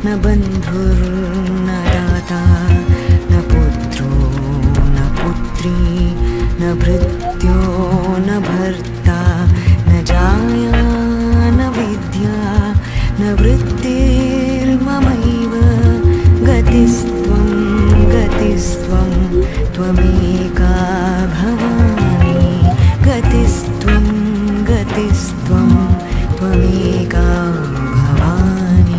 न बन्धुर्न दाता न पुत्रो न पुत्री न भृत्यो न भर्ता न जाया न विद्या न वृत्तिर्ममैव गतिस्त्वं गतिस्त्वं त्वमेका भवानि गतिस्त्वं गतिस्त्वं त्वमेका भवानि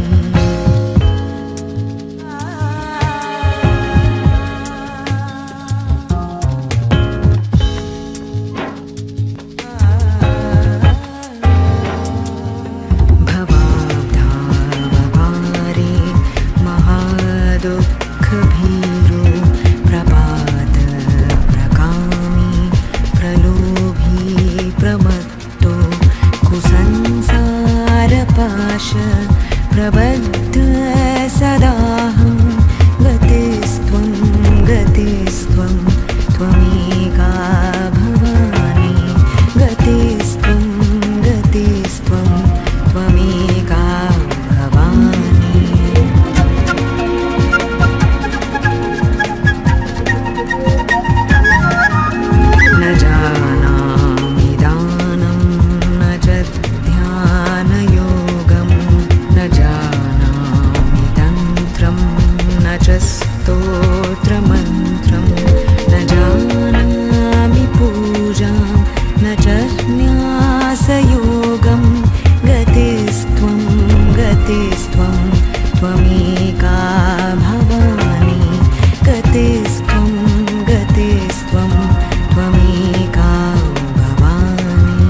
भवाब्धावपारे महादुःखभीरो प्रपात प्रकामी प्रलोभी प्रमत्तो कुसंसारपाश प्रबद्ध सदाहं गतिस्त्वं गतिस्त्वं त्वमेका भवानि गतिस्त्वं गतिस्त्वं त्वमेका भवानि न जानामि दानं न च ध्यानयोगं न जानामि तन्त्रं न च स्तोत्रमन्त्रं न जानामि पूजां न च न्यासयोगं गतिस्त्वं गतिस्त्वं त्वमेका भवानि गतिस्त्वं गतिस्त्वं त्वमेका भवानि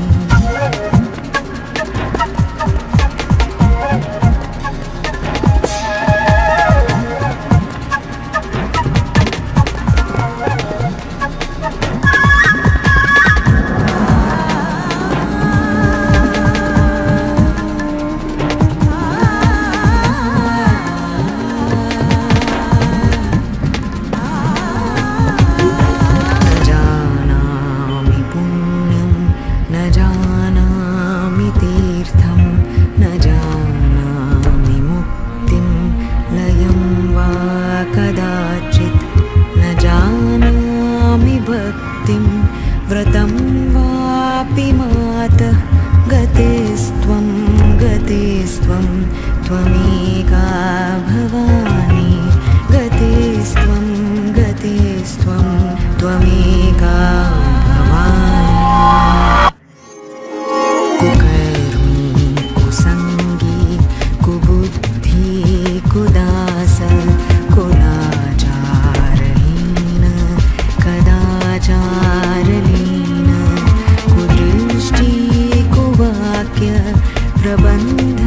न जानामि पुण्यं न जानामि तीर्थं न जानामि मुक्तिं लयं वा कदाचित् न जानामि भक्तिं व्रतं वापि मातः गतिस्त्वं गतिस्त्वं त्वमेका भवानि गतिस्त्वं गतिस्त्वं त्वमेका भवानि कुकर्मी कुसङ्गी कुबुद्धि कुदास कुलाचारहीन कदाचारलीन कुदृष्टि कुवाक्य प्रबन्ध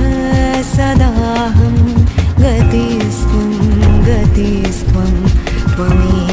सदाहं गतिस्त्वं गतिस्त्वं त्वमेका